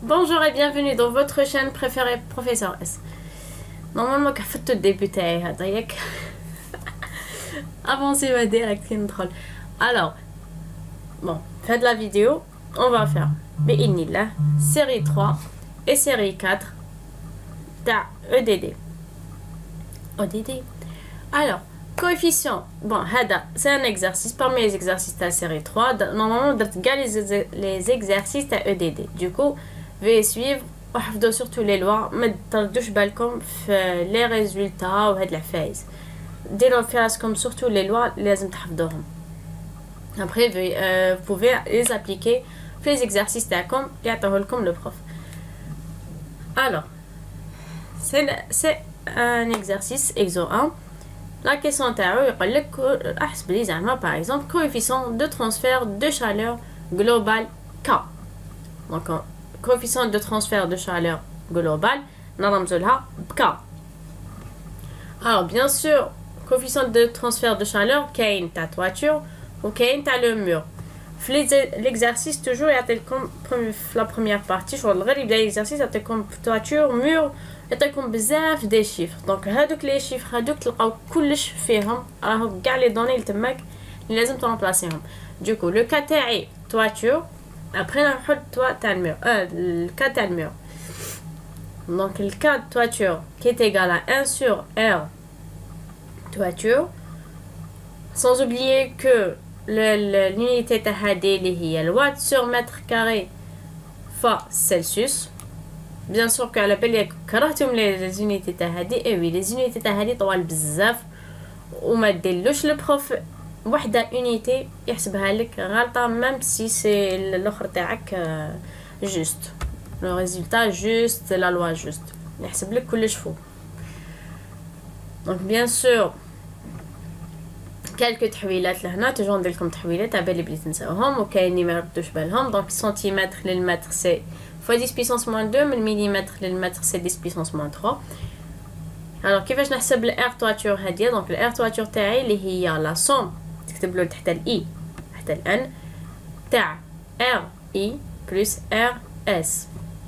Bonjour et bienvenue dans votre chaîne préférée Professeur S. Normalement quand fait le début هذا ياك avancez ma direct contrôle. Alors bon, faites la vidéo, on va faire بإذن série 3 et série 4 تاع EDD. Alors, coefficient. Bon, c'est un exercice parmi les exercices de la série 3. Normalement, on a les exercices de EDD. Du coup, veuillez suivre. Surtout les lois. Mais tardouche balcom les résultats ou la phase. Dès le phase comme surtout les lois, les تحفظوهم. Après, vous pouvez les appliquer les exercices comme comme le prof. Alors, c'est un exercice exo 1. La question تاعو يقول لك احسب لي زعما par exemple coefficient de transfert de chaleur global K. Donc coefficient de transfert de chaleur global نرمزو لها K. Alors bien sûr coefficient de transfert de chaleur كاين تاع toiture وكاين تاع le mur. L'exercice toujours يعطيكم la première partie شغل غير يبدا l'exercice يعطيكم toiture mur يعطيكم بزاف دي شيفر. دونك هادوك لي شيفر هادوك تلقاو كلش فيهم راهو كاع لي دوني اللي تماك اللي لازم ترامبلاسيهم. دوكو لو كا تاعي تواتور ابري نحط توا تاع المير الكا تاع المير. دونك الكا تواتور qui est égal à 1 sur R toiture, sans oublier que l'unité تاع هادي اللي هي الوات sur mètre carré fois Celsius. Bien sûr qu'à l'appel كرهتم les unités تاع هادي. et oui les unités تاع هادي طوال بزاف وما ديرلوش البروف وحده unité يحسبها لك غلطه même si c'est الاخر تاعك juste le résultat juste la loi juste يحسب لك كلش فوق. donc bien sûr quelques تحويلات لهنا تجون ندير لكم تحويلات على بالي بلي تنساوهم وكاين اللي ما يردوش بالهم. donc centimètre للمتر c'est fois 10 puissance moins 2 من millimètre للمتر c'est 10 puissance moins 3. alors كيفاش نحسب الار تواتور هاديه؟ دونك الار تواتور تاعي اللي هي لا سوم تكتب له تحت الاي تحت الان تاع ار اي بلس ار اس.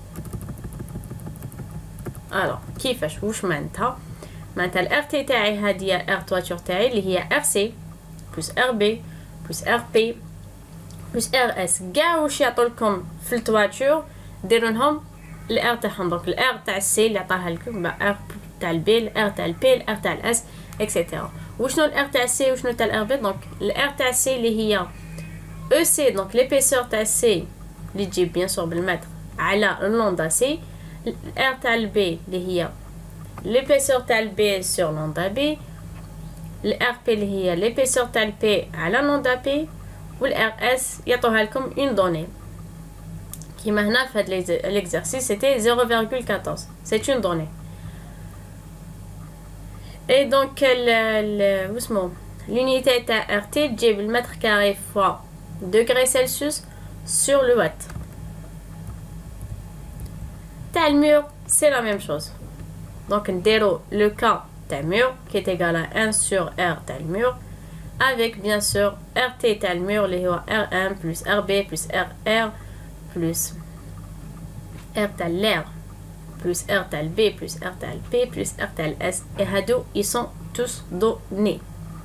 alors كيفاش واش معناتها الار تي تاعي هاديه ار تواتور تاعي اللي هي ار سي بلس ار بي بلس ار بي بلس ار اس. كاع واش يعطولكم في التواتور ديرونهم الار تاعهم. دونك الار تاع السي اللي عطاها لكم ار تاع البي الار تاع البي الار تاع الاس اكسيتيرا. وشنو الار تاع السي وشنو تاع الار بي؟ دونك الار تاع السي اللي هي او سي دونك ليبيسور تاع السي اللي تجي بيان سور بالمتر على لوندا سي. الار تاع البي اللي هي ليبيسور تاع البي سور لوندا بي. الار بي اللي هي ليبيسور تاع البي على لوندا بي. والار اس يعطوها لكم اون دوني كيما هنا في هاد l'exercice c'était 0,14 c'est une donnée. et donc l'unité تاع RT تجيب المتر كاري fois degré Celsius sur le watt. تاع المur c'est la même chose. donc نديرو le cas تاع mur qui est égal à 1 sur R تاع المur avec bien sûr RT تاع المur اللي هو R1 plus RB plus RR plus R تاع l'air plus R تاع B plus R تاع P plus R تاع S. et هادو ils sont tous donnés.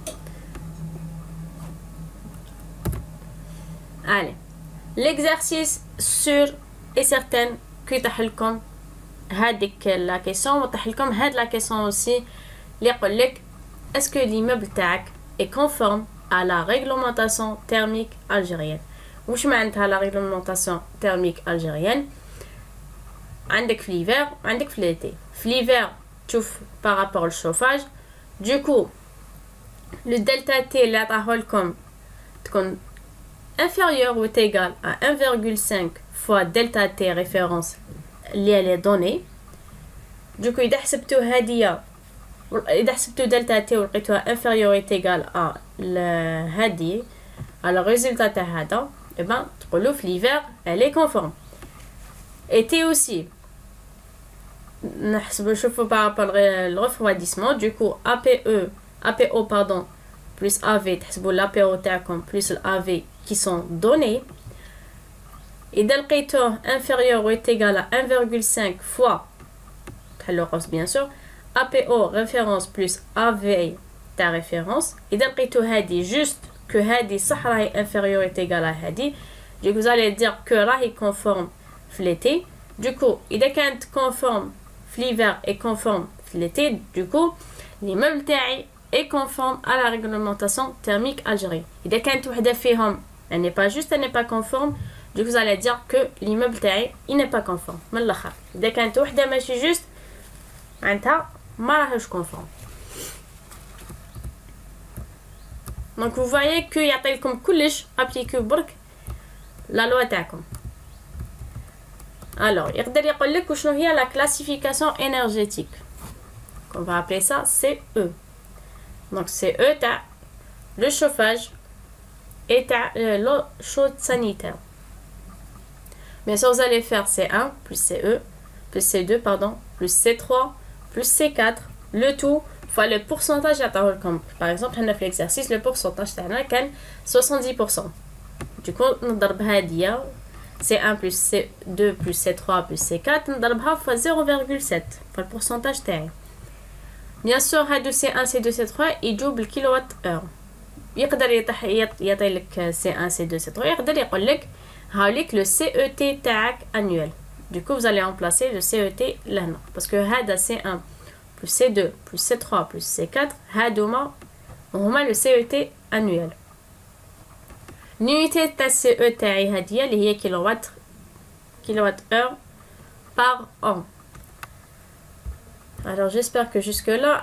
allez l'exercice sûr et certain que يطيح لكم هاديك لا question وطيح لكم هاد لا question aussi اللي يقول لك est-ce que l'immeuble تاعك est conforme à la réglementation thermique algérienne. واش معناتها la réglementation thermique algérienne؟ عندك في l'hiver وعندك في l'été. في l'hiver تشوف بارابور الشوفاج. دوكو لو دلتا تي اللي عطاه لكم تكون inférieur ou égal à 1,5 fois delta t référence اللي لي دوني. دوكو اذا حسبتو هاديه اذا حسبتو دلتا تي ولقيتوها inférieur ou égal à هادي على الريزلtat تاع هذا et ben تقولوا في l'hiver elle est conforme. été aussi نحسبوا نشوفوا بارابور الريفroidissement. دوكو APO pardon plus AV تحسبوا l'APO تاعكم plus l'AV qui sont donnés إذا لقيتوه inférieur ou est égal à 1,5 fois bien sûr APO référence plus AV ta référence. إذا لقيتو هادي juste que هادي صح راهي inférieur est égal à هادي, du coup vous allez dire que راهي conforme في l'été. Du coup إذا كانت conforme في l'hiver et conforme في l'été, du coup l'immeuble تاعي est conforme à la réglementation thermique algérienne. إذا كانت وحدة فيهم elle n'est pas juste, elle n'est pas conforme, du coup vous allez dire que l'immeuble تاعي il n'est pas conforme. من الآخر إذا كانت وحدة ماشي juste معناتها ما راهوش conforme. Donc vous voyez que يعطيلكم كلش appliquer برك la loi تاعكم. Alors يقدر يقول لك وشنو هي la classification énergétique. On va appeler ça CE. Donc CE تاع le chauffage et تاع l'eau chaude sanitaire. Bien sûr vous allez faire C1 plus CE plus C2 pardon plus C3 plus C4 le tout fois le pourcentage comme par exemple هنا في l'exercice le pourcentage تاعنا كان 70%. Du coup نضرب هادية C1 plus C2 plus C3 plus C4 نضربها fois 0,7 fois le pourcentage تاعي. Bien sûr هادو C1 C2 C3 يجوا بالكيلووات اور. يقدر يعطي لك C1 C2 C3 يقدر يقول لك هاوليك le CET تاعك annuel. Du coup vous allez remplacer le CET لهنا parce que هذا C1 plus C2 plus C3 plus C4 هادوما هما le CET annuel. L'unité تاع CE تاعي هادية اللي هي kilowatt heure par an. Alors j'espère que jusque là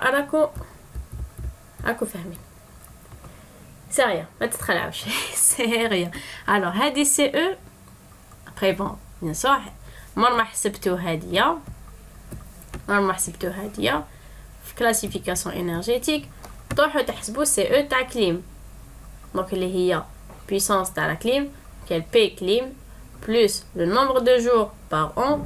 راكو فاهمين. C'est rien, ما تتخلعوش. C'est rien. Alors هادي CE après bon bien sûr مرة حسبتو هادية في classification énergétique تروحو تحسبو CE تاع كليم. Donc اللي هي puissance تاع la clim qu'elle P clim plus le nombre de jours par an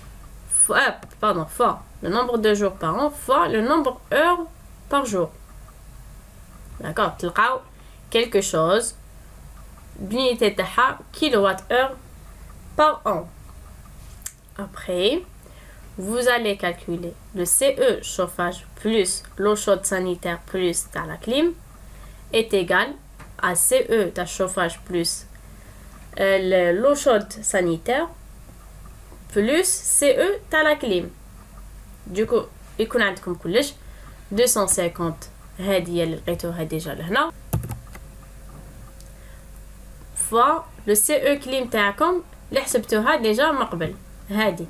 fois le nombre de jours par an fois le nombre d'heures par jour. D'accord, تلقاو quelque chose d'unité تاعها kilowatt heure par an. Après vous allez calculer le CE chauffage plus l'eau chaude sanitaire plus dans la clim est égal à CE ta chauffage plus l'eau chaude sanitaire plus CE ta la clim. Du coup يكون عندكم كلش 250 هذه اللي لقيتوها ديجا لهنا fois le CE clim تاعكم اللي حسبتوها ديجا من قبل هذه.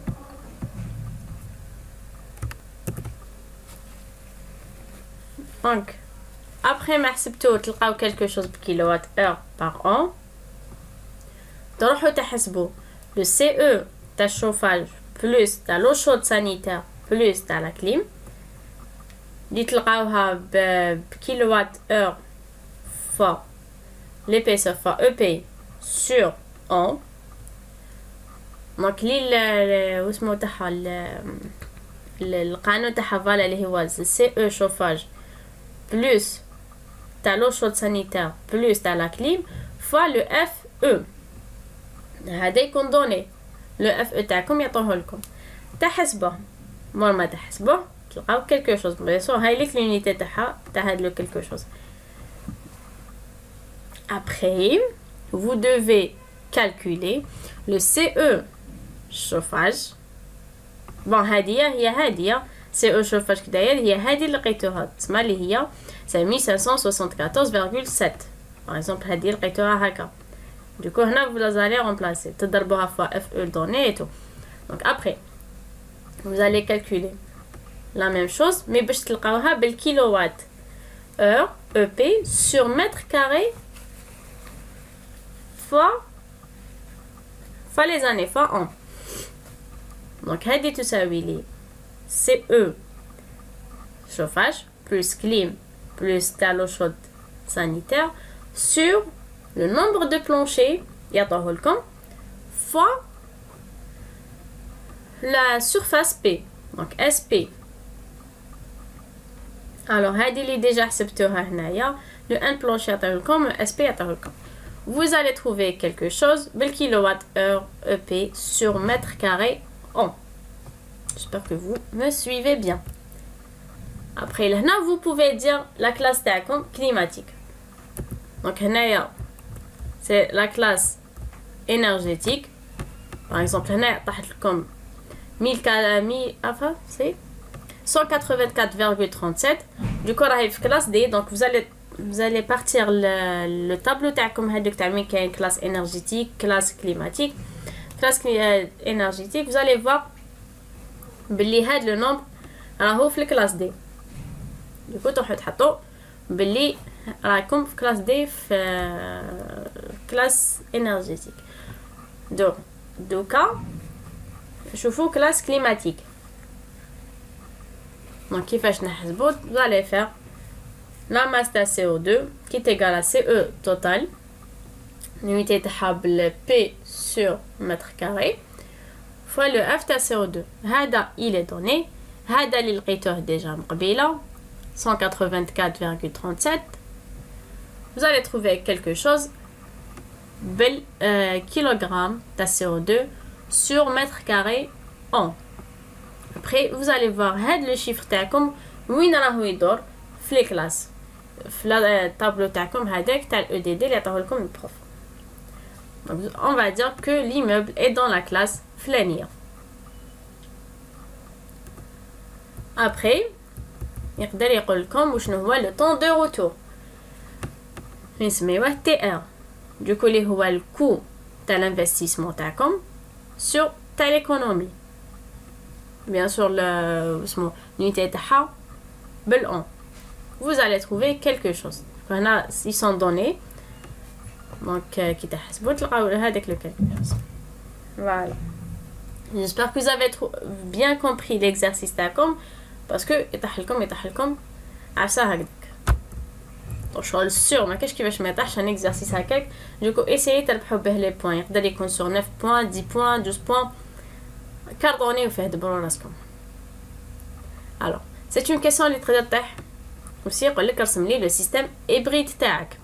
Donc après ما حسبتو تلقاو quelque chose بكيلوات heure par an تروحو تحسبوا le CE تاع chauffage plus تاع l'eau chaude sanitaire plus تاع la clim اللي تلقاوها بكيلوات heure fois l'épaisseur fois EP sur an. Donc واسمو تاعها القانون تاعها فوالا اللي هو CE chauffage plus تاع l'eau chaude sanitaire plus تاع la clim fois le FE. هذا يكون دوني لو FE تاعكم يعطوه لكم تحسبوه مور ما تحسبوه تلقاو quelque chose. بيان سور هاي ليك لونيتي تاعها تاع هاد لو quelque chose. Après vous devez calculer le CE chauffage. bon هادية هي هادية CE chauffage كداير هي هادي اللي لقيتوها تسمى اللي هي 1574,7 par exemple هادي لقيتوها هكا. Du coup هنا vous allez remplacer تضربوها fois FE donné et tout. Donc après vous allez calculer la même chose mais باش تلقاوها بالكيلووات heure EP sur mètre carré fois les années fois an. Donc هادي تساوي لي CE chauffage plus clim plus تاع l'eau chaude sanitaire sur le nombre de planchers يعطوه لكم fois la surface P donc SP. alors هادي اللي ديجا حسبتوها هنايا le 1 plancher يعطوه لكم le SP يعطوه لكم vous allez trouver quelque chose le kilowattheure EP sur mètre carré en. J'espère que vous me suivez bien. Après là, vous pouvez dire la classe تاعكم climatique. Donc هنايا c'est la classe énergétique. Par exemple هنا طاحت لكم 184,37. Du coup راهي في classe D. Donc vous allez partir le tableau تاعكم هذوك تاع مين كاين classe énergétique, classe climatique. Classe énergétique, vous allez voir باللي هاد le nombre راهو في classe D. Du coup تحطوا باللي راكم في classe D في classe énergétique. دوكا شوفوا classe climatique. Donc كيفاش نحسبوا vous allez faire la masse de CO2 qui est égale à CE total. L'unité de P sur mètre carré fois le F de CO2. هذا il est donné. هذا اللي لقيتوه déjà مقبيله 184,37. Vous allez trouver quelque chose bel kilogramme de CO2 sur mètre carré en. Après vous allez voir le chiffre تاعكم وين راهو يدور في les classes في الطابلو تاعكم هذاك تاع EDD اللي عطاه لكم البروف. Donc on va dire que l'immeuble est dans la classe فلانية. Après يقدر يقول لكم وشنو هو le temps de retour نسميوه TR. Du coup اللي هو الكو تاع l'investissement تاعكم sur تاع l'économie. Bien sûr l'unité تاعها بالan. Vous allez trouver quelque chose. هنا ils sont donnés. Donc كي تحسبوا تلقاو هذاك le calcul. Voilà. J'espère que vous avez bien compris l'exercice تاعكم parce que يطيح لكم عفسه هكذاك. شغل سور ما كاش كيفاش ما يطيحش ان اكزرسيس هكاك. دوكو اسيي تربحوا به لي بوين. يقدر يكون sur 9 points 10 points 12 points. كاردوني وفيه دبروا راسكم. Alors c'est une question اللي تقدر تطيح aussi يقول لك رسم لي le système hybride تاعك.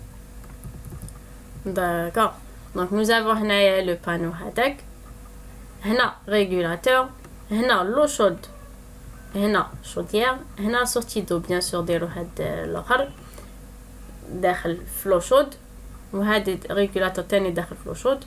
D'accord. Donc nous avons هنايا le panneau هذاك. هنا régulateur. هنا l'eau chaude. هنا chaudière. هنا sortie d'eau bien sûr ديروا هاد الاخر داخل فلو شود وهذا ريغولاتور تاني داخل فلو شود.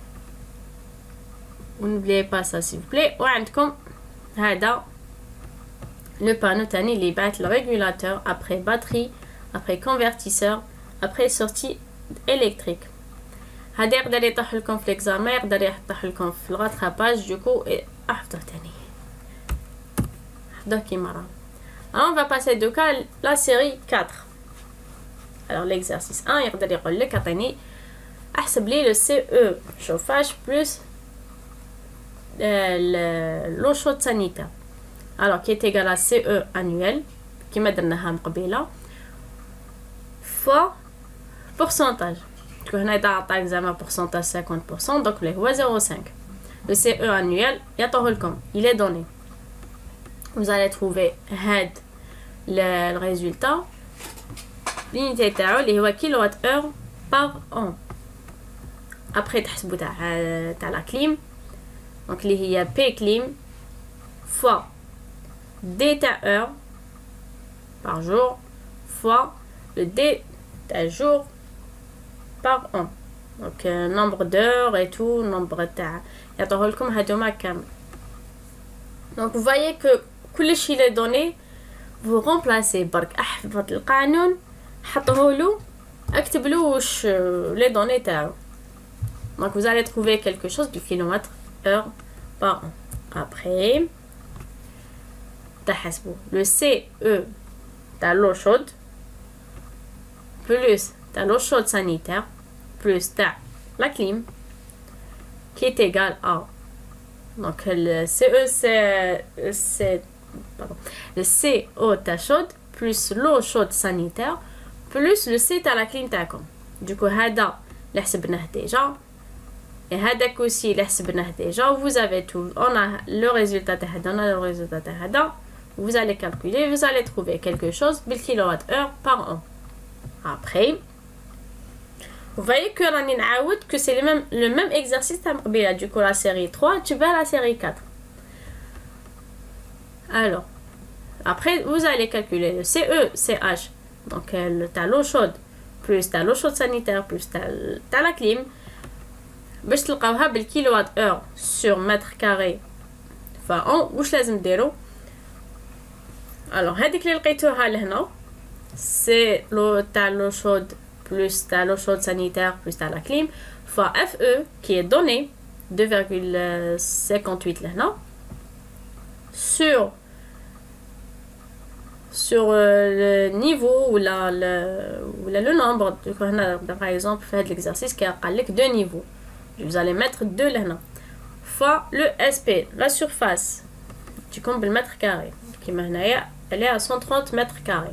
ونبلي با سا سي بلي. وعندكم هذا لو بانو تاني اللي بعت الريغولاتور ابري باتري ابري كونفرتيسور ابري سورتي الكتريك. هذا يقدر يطيح لكم في ليكزامان يقدر يطيح لكم في الغاتراباج. دوكو احفظوه تاني حفظوه كيما راه. On va passer de cas la série 4. Alors l'exercice 1 يقدر يقول لك عطيني احسب لي le CE chauffage plus l'eau chaude sanitaire. Alors qui est égal à CE annuel كيما درناها مقبيله fois pourcentage. هنا يعطيك زعما pourcentage 50% donc اللي هو 0,5. Le CE annuel يعطوه لكم il est donné. Vous allez trouver هاد le résultat. l'unité تاعو اللي هو كيلوات اور par an. après تحسبوا تاع la clim donc اللي هي P clim fois D تاع heure par jour fois le D تاع jour par an. donc nombre d'heures et tout nombre تاع يعطوه لكم هادوما كامل. donc vous voyez que كلشي اللي دوني vous remplacez برك احفظ القانون حطوهولو اكتبلو واش لي دوني تاعو. donc vous allez trouver quelque chose du kilomètre heure par an. après تحسبوا le CE تاع l'eau chaude plus تاع l'eau chaude sanitaire plus تاع la clim qui est égal à donc le CE c'est le CO تاع chaude plus l'eau chaude sanitaire plus le C تاع la clim تاعكم. du coup هذا اللي حسبناه déjà et هذاك aussi اللي حسبناه déjà. vous avez tout. on a le résultat تاع هذا on a le résultat تاع هذا. vous allez calculer vous allez trouver quelque chose بالكيلوات heure par an. après Vous voyez que راني نعاود que c'est le même exercice تاع مقبيله. Du coup la série 3 tu vas la série 4. Alors après vous allez calculer le CE CH, donc t'as l'eau chaude plus t'as l'eau chaude sanitaire plus t'as la clim باش تلقاوها بالكيلوات اور sur mètre carré. فان واش لازم ديرو؟ alors هذيك اللي لقيتوها لهنا c'est l'eau تاع l'eau chaude plus t'as l'eau chaude sanitaire plus t'as la clim fois FE qui est donné 2,58 لهنا sur le niveau ou le nombre. Par exemple faites l'exercice qui a قالك deux niveaux, vous allez mettre 2 là fois le SP, la surface tu comptes le mètre carré qui maintenant elle est à 130 mètres carrés.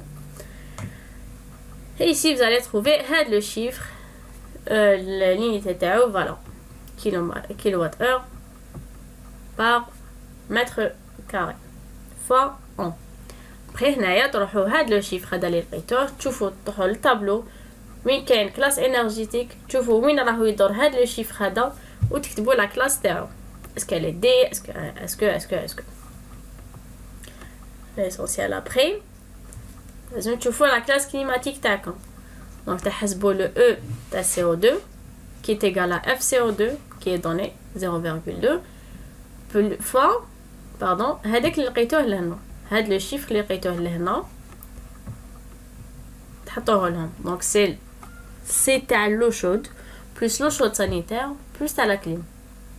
Et ici vous allez trouver le chiffre l'unité تاعو voilà kilowatt heure par mètre carré fois an. après هنايا تروحوا هاد لو شيفر هذا اللي لقيتوه تشوفوا تروحوا للطابلو وين كاين كلاس انرجيتيك تشوفوا وين راهو يدور هاد لو شيفر هذا وتكتبوا لا كلاس تاعو اسكو لي دي اسكو l'essentiel après لازم تشوفوا لا كلاس كليماتيك تاعكم. donc تحسبوا le E تاع CO2 qui est égal à FCO2 qui est donné 0,2 fois pardon هذاك اللي لقيتوه لهنا هاد لو شيفر اللي لقيتوه لهنا تحطوه لهم. donc c'est تاع l'eau chaude plus l'eau chaude sanitaire plus t'as la clim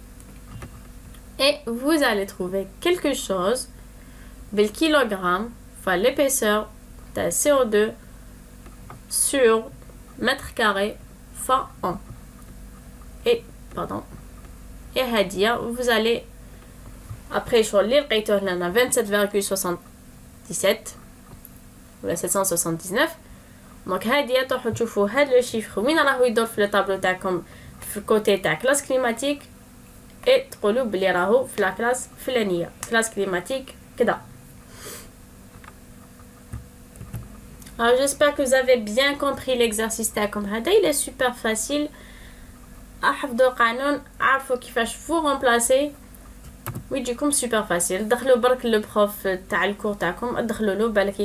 et vous allez trouver quelque chose bel kilogramme fois l'épaisseur de CO2 sur mètre carré fois an. Et pardon et hadia vous allez après sur les لقيتوه لنا 27,77 ولا 779. donc هادي تروحوا تشوفوا هاد لو شيفر وين راهو يدور في الطابلو تاعكم في الكوتي تاع كلاس كليماتيك اي تقولوا بلي راهو في لا كلاس فلانيه كلاس كليماتيك كذا. alors j'espère que vous avez bien compris l'exercice تاعكم هذا. il est super facile. احفظوا القانون عارفوا كيفاش فو رامبلاسي ويجيكم سوبر فاسيل. دخلوا برك لو بروف تاع الكور تاعكم ادخلوا له بالك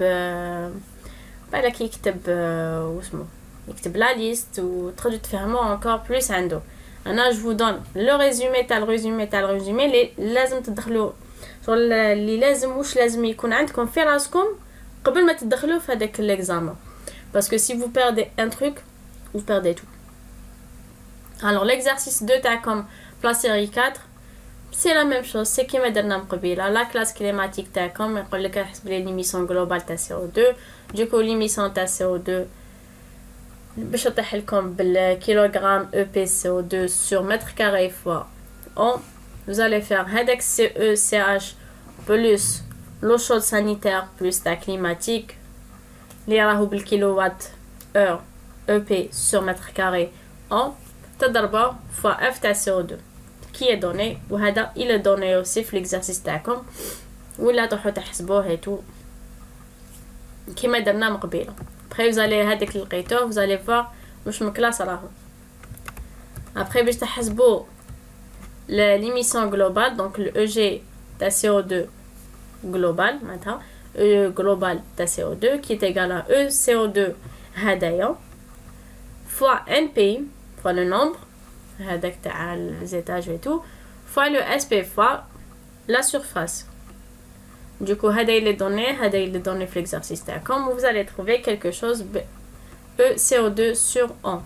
يكتب واسمو يكتب لا ليست وتقدروا تفهموا انكور بلوس عنده. انا جو دون لو ريزومي تاع الريزومي اللي لازم تدخلوا شغل اللي لازم واش لازم يكون عندكم في راسكم قبل ما تدخلوا في هذاك l'examen parce que si vous perdez un truc vous perdez tout. alors l'exercice 2 تاعكم pour la série 4 c'est la même chose. c'est كيما درنا من قبيله لا كلاس كليماتيك تاعكم يقول لك احسب لي ليميسيون جلوبال تاع CO2 دوكو ليميسيون تاع CO2 باش يطيح لكم بالكيلوغرام EPCO2 sur mètre carré fois an. vous allez faire هذاك CE CH plus l'eau chaude sanitaire plus la climatique اللي راهو بالكيلووات heure EP sur mètre carré an تضربوا fois F تاع CO2 qui est donné وهذا il est donné aussi في l'exercice تاعكم ولا تروحوا تحسبوه هيتو كيما درنا من قبيله. après vous allez هذاك اللي لقيتوه vous allez voir واش من كلاس راهو. après باش تحسبوا l'émission globale donc le EG تاع CO2 global معناتها E global تاع CO2 qui est égal à E CO2 هدايا fois NP fois le nombre هذاك تاع les étages et tout fois le SP fois la surface. du coup هذا il est donné في l'exercice تاعكم vous allez trouver quelque chose E CO2 sur an.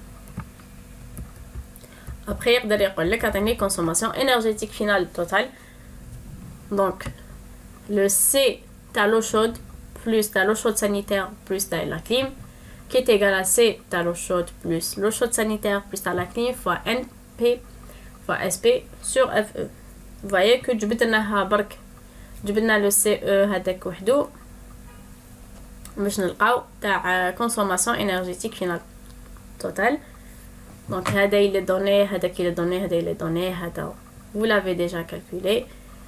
après يقدر يقول لك عطيني consommation énergétique finale totale. donc le C t'as l'eau chaude plus t'as l'eau chaude sanitaire plus t'as la clim qui est égal à C t'as l'eau chaude plus l'eau chaude sanitaire plus t'as la clim fois NP fois SP sur FE. vous voyez que جبدناها برك جبدنا le CE هذاك وحده باش نلقاو تاع consommation énergétique finale totale. donc هذا il est donné هذاك il est donné هذا il est donné هذا vous l'avez déjà calculé.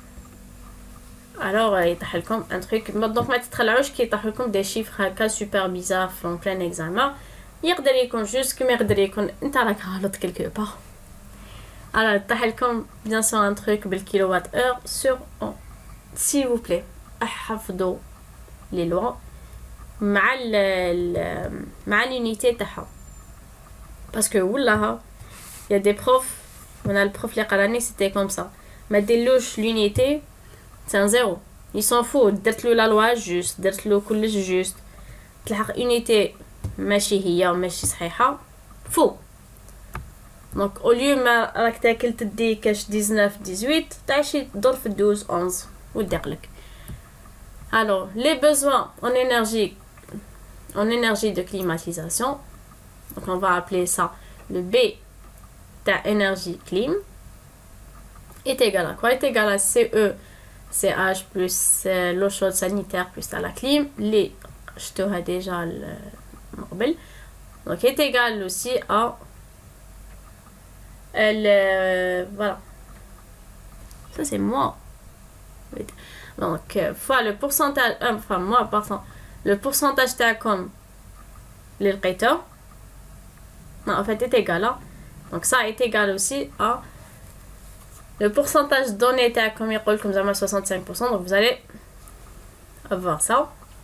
alors يطيح لكم un truc donc ما تتخلعوش كي يطيح لكم des chiffres هكا super bizarres en plein examen. يقدر يكون جوست كما يقدر يكون انت راك غلط كلكو بار. alors طيح لكم bien sûr un truc بالكيلووات اور sur s'il vous plaît احفظوا les lois مع مع l'unité تاعها parce que والله il y a des profs on a le prof اللي قراني c'était comme ça ما ديلوش l'unité c'est un zéro il s'en fout درت له la loi juste درت له كلش juste تلحق unité ماشي هي ماشي صحيحه فو دونك au lieu ما راك تاكل تدي كاش 19 18 تعيشي دور في 12 11 ودقلك. alors les besoins en énergie de climatisation, donc on va appeler ça le B ta énergie clim est égal à quoi? Est égal à CE CH plus l'eau chaude sanitaire plus à la clim. Les je te vois déjà le mobile, donc est égal aussi à voilà, ça c'est moi. Donc fois le pourcentage enfin moi pardon le pourcentage تاعكم اللي لقيته non en fait est égal à, donc ça est égal aussi à le pourcentage donné تاعكم يقولكم زعما 65%, donc vous allez avoir ça.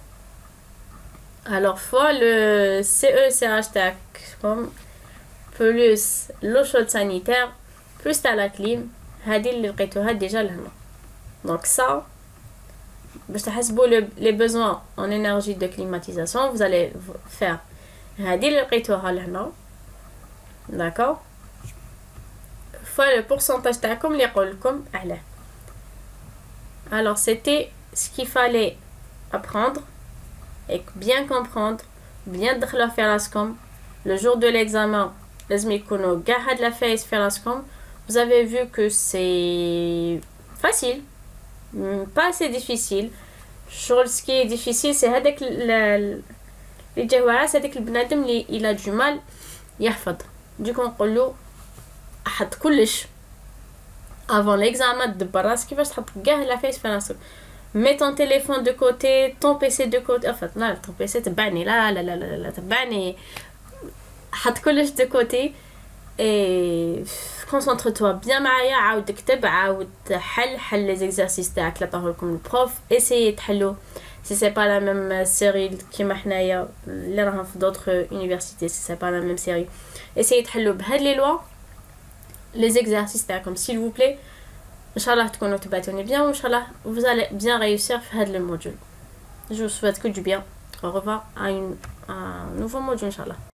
alors fois le CECH تاعكم plus l'eau chaude sanitaire plus à la clim هذه اللي لقيتوها ديجا لهنا. donc ça باش تحسبوا les besoins en énergie de climatisation vous allez faire هذه اللي لقيتوها لهنا d'accord fois le pourcentage تاعكم اللي يقولكم عليه. alors c'était ce qu'il fallait apprendre et bien comprendre, bien تدخلوه في راسكم le jour de l'examen. لازم يكونوا كاع هاد العفايس في راسكم. vous avez vu que c'est facile, pas assez difficile. شغل ce qui est difficile c'est هذاك اللي جاوعاس هذاك البنادم اللي il a du mal يحفظ. دوك نقولو احط كلش avant l'examen دبر راسك كيفاش تحط كاع العفايس في راسك. mets ton téléphone de côté, ton PC de côté. enfin لا ton PC تبعني لا تبعني. حط كلش de côté et concentre-toi bien معايا. عاود اكتب عاود حل les exercices تاعك اللي عطاهولكم البروف. essayez تحلو si c'est pas la même série كيما حنايا اللي راهم في d'autres universités si c'est pas la même série. essayez تحلو بهاد les lois les exercices تاعكم s'il vous plaît. Inch'Allah تكونوا تبعتوني bien وإنشاءالله vous allez bien réussir في هذا le module. je vous souhaite que du bien. au revoir à un nouveau module Inch'Allah.